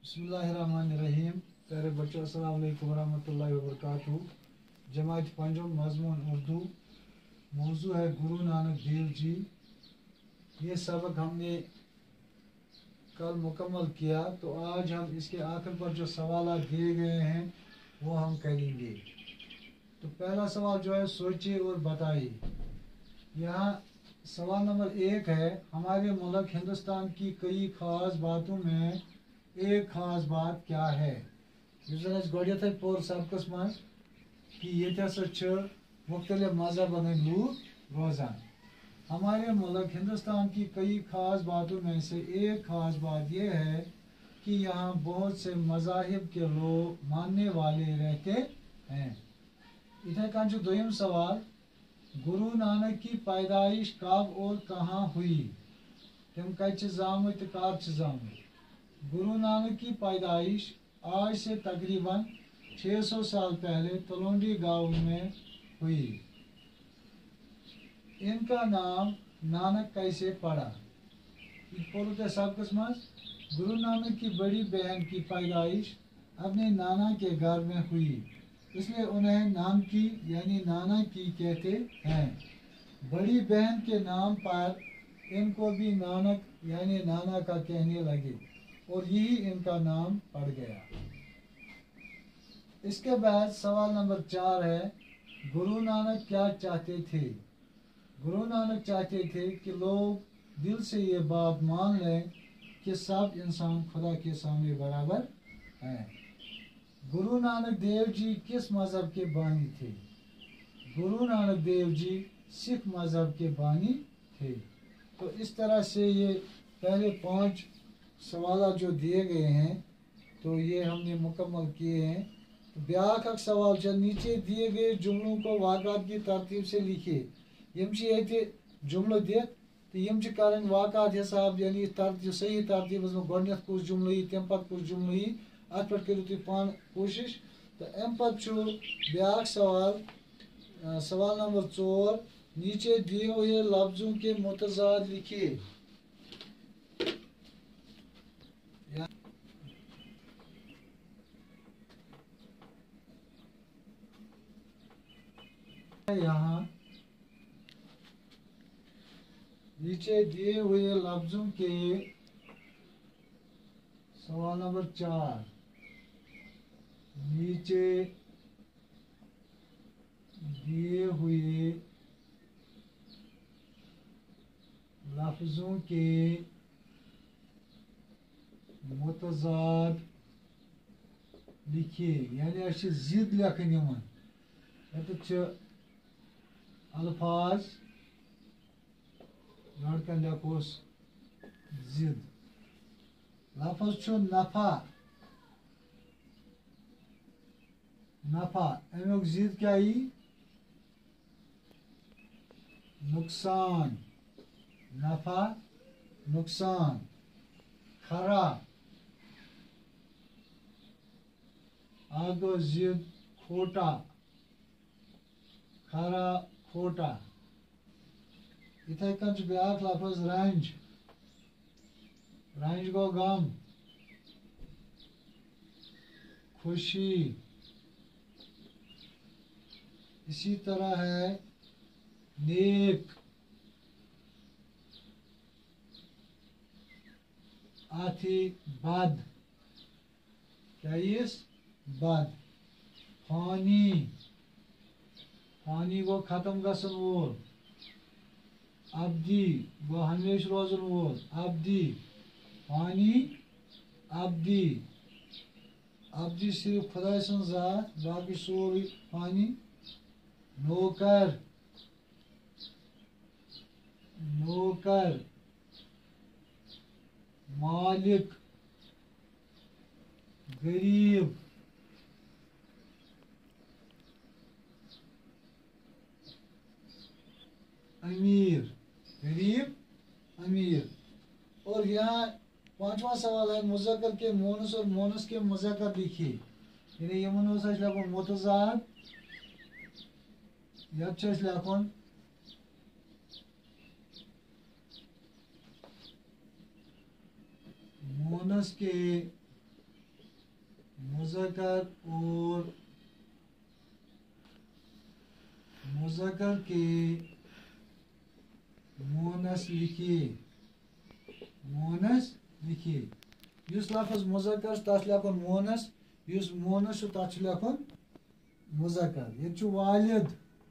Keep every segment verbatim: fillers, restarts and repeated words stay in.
बिस्मिल्लाहिर्रहमानिर्रहीम। प्यारे बच्चों, अस्सलाम वालेकुम वरहमतुल्लाहि वबरकातुहू। जमात पंजम, मजमून उर्दू। मौजू है गुरु नानक देव जी। ये सबक हमने कल मुकम्मल किया, तो आज हम इसके आखिर पर जो सवाल दिए गए हैं वो हम करेंगे। तो पहला सवाल जो है, सोचिए और बताइए। यहाँ सवाल नंबर एक है, हमारे मुल्क हिंदुस्तान की कई खास बातों में एक खास बात क्या है? गोड़े पोर सबकस मज कि ये मुख्तलिफ मजहबन लूक रोजान। हमारे मुल्क हिंदुस्तान की कई खास बातों में से एक खास बात यह है कि यहाँ बहुत से मज़ाहिब के लोग मानने वाले रहते हैं। इधर का जो दोयम सवाल, गुरु नानक की पैदाइश कब और कहाँ हुई? तम कत जामुत कर जामुत? गुरु नानक की पैदाइश आज से तकरीबन छह सौ साल पहले तलोंडी गांव में हुई। इनका नाम नानक कैसे पड़ा? गुरु नानक की बड़ी बहन की पैदाइश अपने नाना के घर में हुई, इसलिए उन्हें नानकी यानी नाना की कहते हैं। बड़ी बहन के नाम पर इनको भी नानक यानी नाना का कहने लगे और यही इनका नाम पड़ गया। इसके बाद सवाल नंबर चार है, गुरु नानक क्या चाहते थे? गुरु नानक चाहते थे कि लोग दिल से ये बात मान लें कि सब इंसान खुदा के सामने बराबर हैं। गुरु नानक देव जी किस मजहब के बानी थे? गुरु नानक देव जी सिख मजहब के बानी थे। तो इस तरह से ये पहले पांच सवाल जो दिए गए हैं तो ये हमने मुकम्मल किए हैं। तो ब्याख अक सवाल जो नीचे दिए गए जुमलों को वाक़ात की तरतीब से लिखिए। यम ये जुमल दित तो यम कर वाक़ात हिसाब यानी तरतीब सही तरतीब में गोडनेथ कुछ जुमल यी तम पत कुछ जुमल यी अत पे करू तुम पान कोशिश। तो अम पे ब्याख सवाल सवाल नंबर चोर, नीचे दिए हुए लफ्जों के मुतजाद लिखिए। यहाँ नीचे दिए हुए लफ्जों के सवाल नंबर चार, नीचे दिए हुए लफ्जों के मुतजाद लिखिए। यानी अच्छे जिद लिखन यमन अल्फाज लड़का लिखोस जिद। लफ्ज छो नफा, नफा अमुक जिद क्या यी? नुकसान। नफा नुकसान। खरा आगो जिद खोटा, खरा खोटा। इथे कन ब्याख लफ्ज रंज, रंज गो गम, खुशी। इसी तरह है नेक, आथी बद, क्या ये बद। फानी, फानी गो खत्म गसन वोल। अब्दी गो हमेश रोजन वोल। अब्दी फानी अब्दी, अब्दी सिर्फ खुदा सन जात, बाकी सोरी फानी। नौकर, नौकर। मालिक, गरीब। अमीर, गरीब अमीर। और यहाँ पांचवा सवाल है, मुज़क्कर के मोनस और मोनस के मुज़क्कर लिखिए। यानी यमन लिखो मुतजाद, यब लिखो मोनस के मुज़क्कर और मुज़क्कर के मोनस लिखिए मोनस लिखिए युस लफ्ज़ मुज़क्कर तथ लिखुन मोनस युस मोनस तथ लिखुन मुज़क्कर ये वालिद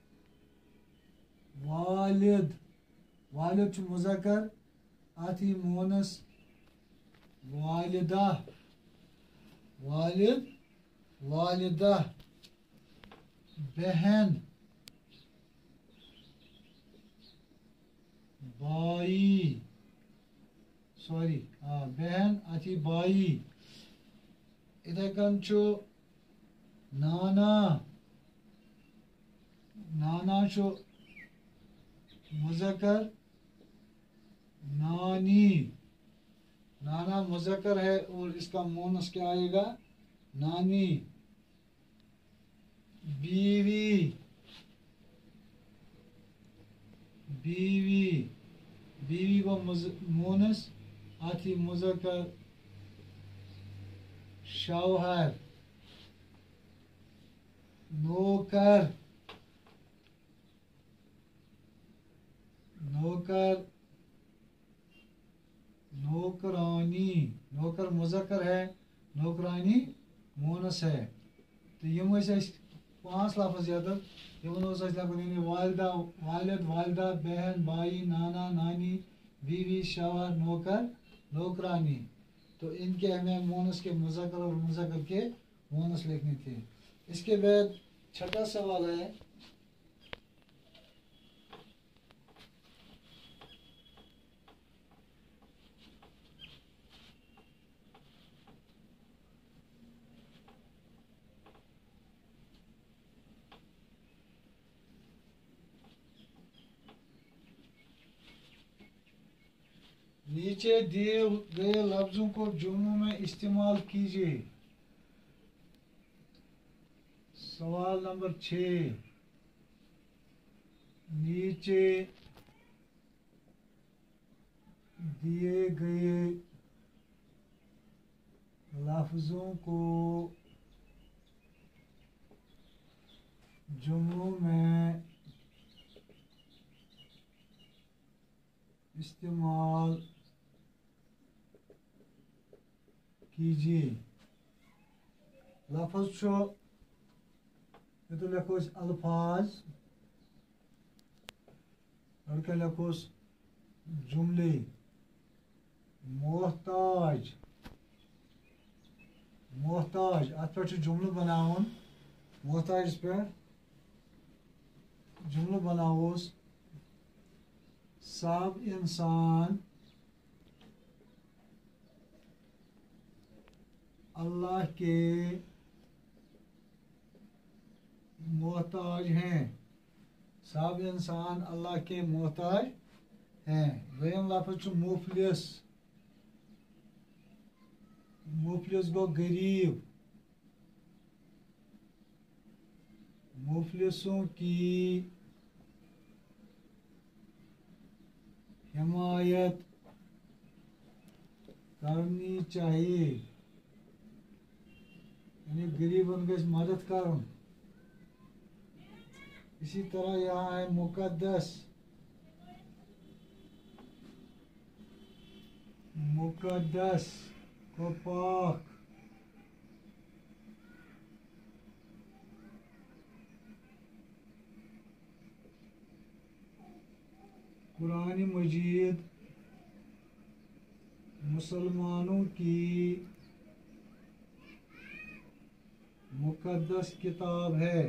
वालिद वालिद मुज़क्कर अथी मोनस वालिदा वालिद वालिदा बहन बाई सॉरी हाँ बहन अथी बाई इधर कंचो नाना नाना चो मुज़क्कर नानी नाना मुज़क्कर है और इसका मोनस क्या आएगा नानी बीवी बीवी बीवी को मोनस आती मुज़क्कर शौहर नौकर नौकर नौकरानी नौकर मुज़क्कर है नौकरानी मोनस है तो यम पांच लफ्ज़ याद यमन वालिदा वालिद वालिदा बहन भाई नाना नानी बीवी शौहर नौकर नौकरानी तो इनके हमें मोनस के मुज़क्कर और मुज़क्कर के मोनस लिखने थे। इसके बाद छठा सवाल है नीचे दिए गए लफ्जों को जुमलों में इस्तेमाल कीजिए। सवाल नंबर छः नीचे दिए गए लफ्जों को जुमलों में इस्तेमाल कीजिए। लफ्ज़ छो ये तो लिखोस अल्फाज और क्या लिखोस जुमले मोहताज मोहताज अत पे जुमल बनावन मोहताज पे जुमल बनावोस सब इंसान अल्लाह के मोहताज हैं सब इंसान अल्लाह के मोहताज हैं। दोयम लफ्ज़ मुफलिस मुफलिस गो गरीब मुफलिसों की हिमायत करनी चाहिए यानी गरीबन को मदद करो। इसी तरह यहाँ है मुकद्दस मुकद्दस को पाक कुरान मजीद मुसलमानों की मुकद्दस किताब है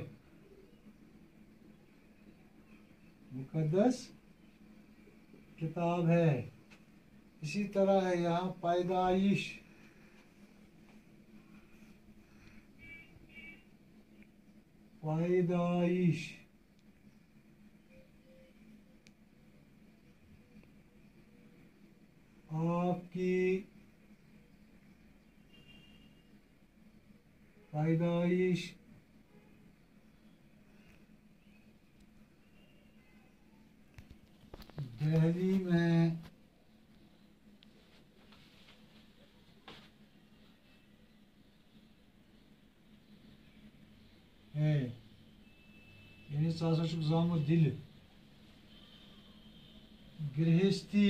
मुकद्दस किताब है। इसी तरह है यहाँ पैदाइश पैदाइश आपकी पैदाइश दिल्ली में है यानी सासा छुक जामो दिल गृहस्थी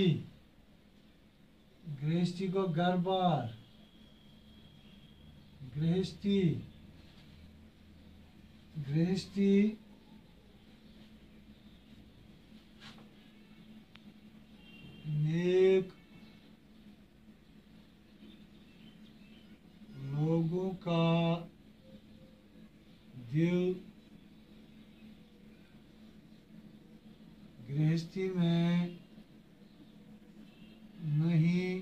गृहस्थी को घर बार गृहस्थी गृहस्थी नेक लोगों का दिल गृहस्थी में नहीं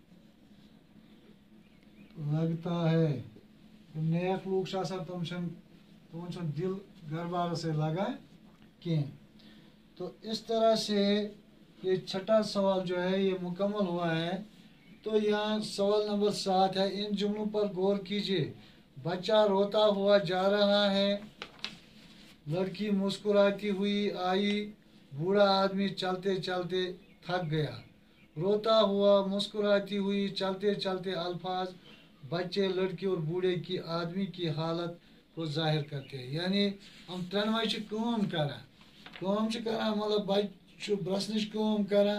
लगता है तो नेक लोग शासा तुमशन तुमशन दिल घर बार से लगा कि तो इस तरह से ये छठा सवाल जो है ये मुकम्मल हुआ है। तो यहाँ सवाल नंबर सात है, इन जुमलों पर गौर कीजिए। बच्चा रोता हुआ जा रहा है, लड़की मुस्कुराती हुई आई, बूढ़ा आदमी चलते चलते थक गया। रोता हुआ, मुस्कुराती हुई, चलते चलते अल्फाज बच्चे, लड़की और बूढ़े की आदमी की हालत को जाहिर करते हैं। यानी हम त्रेनवे काम करा काम करा मतलब बच्चु ब्रसनच काम करा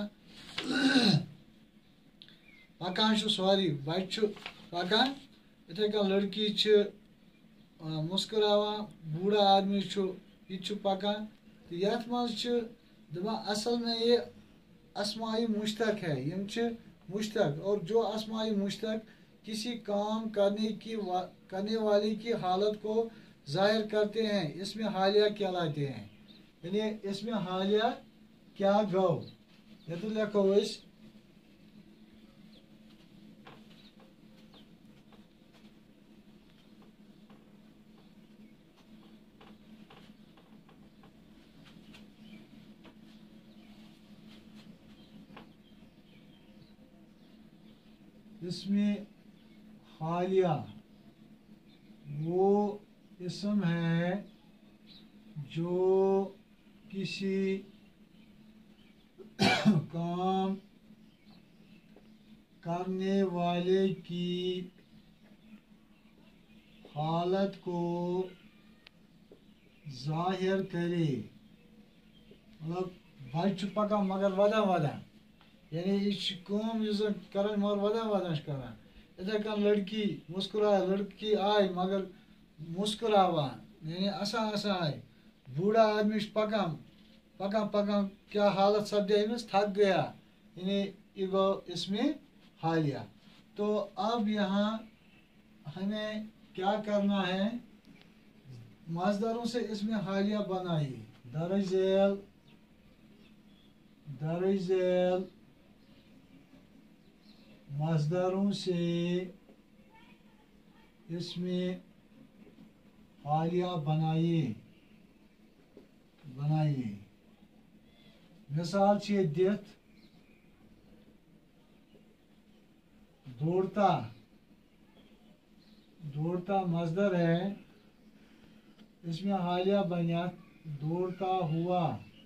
पकान सॉरी बच्चु पकान इथे कन लड़की मुस्कुरावान, बूढ़ा आदमी यह पकान। तो यथ मज दपान असल में ये अस्माई मुश्तक है, यम मुश्तक, और जो अस्माई मुश्तक किसी काम करने की वा, करने वाले की हालत को जाहिर करते हैं, इसमें हालिया कहलाते हैं। यानी इसमें हालिया क्या गो ये तो लिखो इस इसमें हालिया वो इसम है जो किसी काम करने वाले की हालत को जाहिर करे। मतलब बच्च पका मगर वदा वदा यानी यह कम कर मगर वदा वदा कर। इथे कन लड़की मुस्कुरा लड़की आय मगर मुस्कुरावान यानी असा असा आय। बूढ़ा आदमी पकान पकान पकान क्या हालत सपदे अमिस थक गया, यानी ये गो इसमें हालिया। तो अब यहाँ हमें क्या करना है, मजदरों से इसमें हालिया बनाई। दरजेल दरजेल मजदरों से इसमें हालिया बनाइए बनाइए। मिसाल छे दित दौड़ता दौड़ता मजदर है, इसमें हालिया बनिया दौड़ता हुआ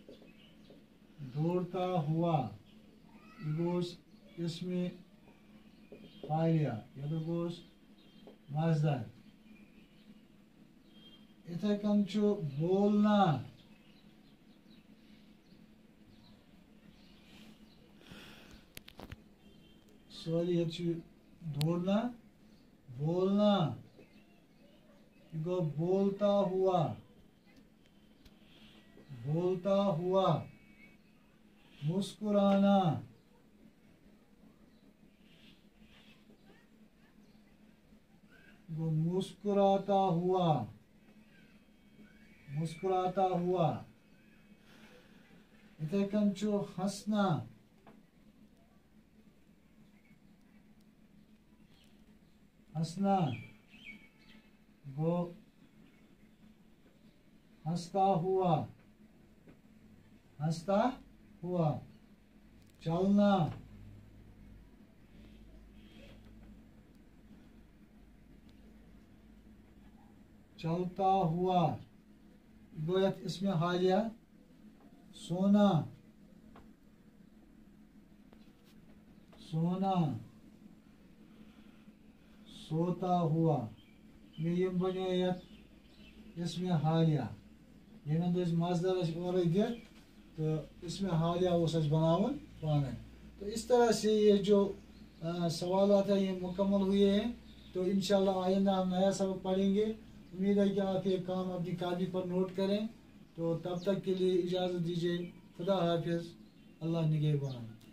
दौड़ता हुआ गोस इसमें हालिया या तो गोस मजदर। इथे कन चो बोलना सॉरी ये दौड़ना बोलना गो बोलता हुआ बोलता हुआ। मुस्कुराना गो मुस्कुराता हुआ मुस्कुराता हुआ। इथे कंचो हंसना हंसना गो हंसता हुआ हंसता हुआ। चलना चलता हुआ गोयत इसमें हालिया। सोना सोना सोता हुआ। ये बने اس میں حالیہ یمن دس مزدار اور دت تو اس میں حالیہ اس بناون پانے. تو اس طرح سے یہ جو سوالات ہیں یہ مکمل ہوئے ہیں. تو انشاءاللہ آئندہ ہم نیا سبق پڑھیں گے. امید ہے کہ آپ یہ کام اپنی کاپی پر نوٹ کریں. تو تب تک کے لیے اجازت دیجیے. خدا حافظ. اللہ نگہبان.